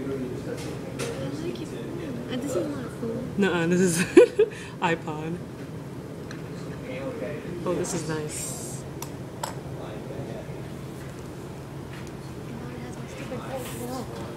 like your phone. This is not a phone. Nuh-uh, this is iPod. Oh, this is nice. Now it has my stupid phone.